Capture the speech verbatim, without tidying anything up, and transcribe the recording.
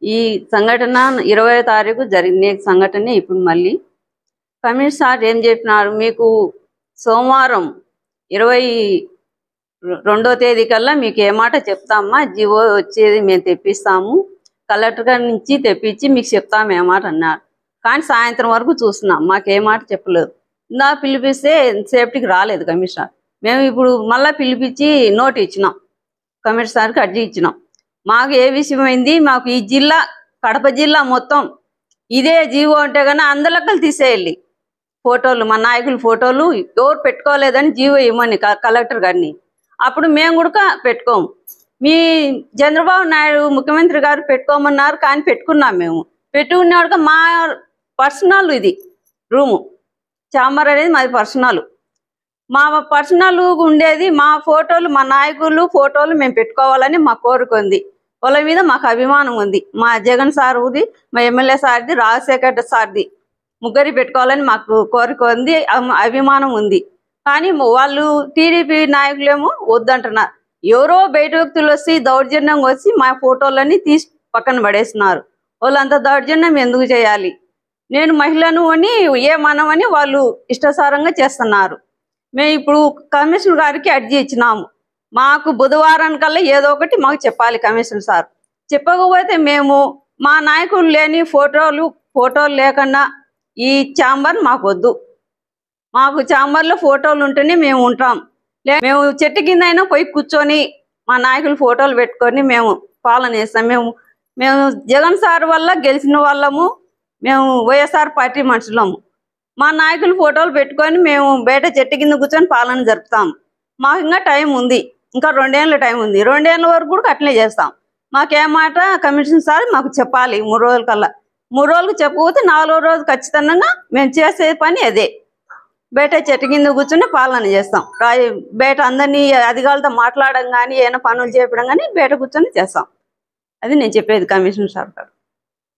ఈ సంఘటన ఇరవై తారీఖు జరిగిన సంఘటన ఇప్పుడు మళ్ళీ కమిషనర్ సార్ ఏం చెప్పినారు, మీకు సోమవారం ఇరవై రెండో తేదీ కల్లా మీకు ఏ మాట చెప్తామా, జీవో వచ్చేది మేము తెప్పిస్తాము, కలెక్టర్ గారి నుంచి తెప్పించి మీకు చెప్తాము ఏ మాట అన్నారు. కానీ సాయంత్రం వరకు చూస్తున్నాం, మాకు ఏ మాట చెప్పలేదు. ఇందా పిలిపిస్తే సేఫ్టీకి రాలేదు కమిషనర్. మేము ఇప్పుడు మళ్ళీ పిలిపించి నోట్ ఇచ్చినాం, కమిషనర్ సార్కి అర్జీ ఇచ్చినాం. మాకు ఏ విషయం అయింది, మాకు ఈ జిల్లా కడప జిల్లా మొత్తం ఇదే జీవో అంటే కానీ అందలెక్కలు తీసేయాలి. ఫోటోలు మా నాయకుల ఫోటోలు ఎవరు పెట్టుకోలేదని జీవో ఇవ్వమని కలెక్టర్ గారిని. అప్పుడు మేము కూడా పెట్టుకోము. మీ చంద్రబాబు నాయుడు ముఖ్యమంత్రి గారు పెట్టుకోమన్నారు, కానీ పెట్టుకున్నాం. మేము పెట్టుకున్నాడు మా పర్సనల్ ఇది రూము, చాంబర్ అనేది మాది పర్సనల్. మా పర్సనల్ ఉండేది మా ఫోటోలు, మా నాయకులు ఫోటోలు మేము పెట్టుకోవాలని మా కోరిక ఉంది. వాళ్ళ మీద మాకు అభిమానం ఉంది. మా జగన్ సార్ది, మా ఎమ్మెల్యే సార్ది, రాజశేఖర్ సార్ది ముగ్గురి పెట్టుకోవాలని మాకు కోరిక ఉంది, అభిమానం ఉంది. కానీ వాళ్ళు టీడీపీ నాయకులేమో వద్దంటున్నారు. ఎవరో బయట వ్యక్తులు వచ్చి దౌర్జన్యంగా వచ్చి మా ఫోటోలన్నీ తీసి పక్కన పడేస్తున్నారు. వాళ్ళంత దౌర్జన్యం ఎందుకు చేయాలి? నేను మహిళను అని ఏమనమని వాళ్ళు ఇష్టసారంగా చేస్తున్నారు. మేము ఇప్పుడు కమిషనర్ గారికి అర్జీ ఇచ్చినాము. మాకు బుధవారం కల్లా ఏదో ఒకటి మాకు చెప్పాలి కమిషనర్ సార్. చెప్పకపోతే మేము మా నాయకులు లేని ఫోటోలు ఫోటోలు లేకుండా ఈ ఛాంబర్ మాకు వద్దు. మాకు ఛాంబర్లో ఫోటోలు ఉంటేనే మేము ఉంటాం. లే మేము చెట్టు కింద అయినా పోయి కూర్చొని మా నాయకులు ఫోటోలు పెట్టుకొని మేము పాలన చేస్తాం. మేము మేము జగన్ సార్ వల్ల గెలిచిన వాళ్ళము, మేము వైఎస్ఆర్ పార్టీ మనుషులము. మా నాయకులు ఫోటోలు పెట్టుకొని మేము బయట చెట్టు కింద కూర్చొని పాలన జరుపుతాం. మాకు ఇంకా టైం ఉంది, ఇంకా రెండేళ్ళ టైం ఉంది. రెండేళ్ళ వరకు కూడా అట్లే చేస్తాం. మాకేమాట కమిషన్ సార్ మాకు చెప్పాలి మూడు రోజుల కల్లా. మూడు రోజులకు చెప్పకపోతే నాలుగో రోజు ఖచ్చితంగా మేము చేసే పని అదే, బయట చెట్టు కింద కూర్చొని పాలన చేస్తాం. రాయి బయట అందరినీ అధికారులతో మాట్లాడడం కానీ ఏమైనా పనులు చేయడం కానీ బయట కూర్చొని చేస్తాం. అది నేను చెప్పేది కమిషనర్ సార్ గారు.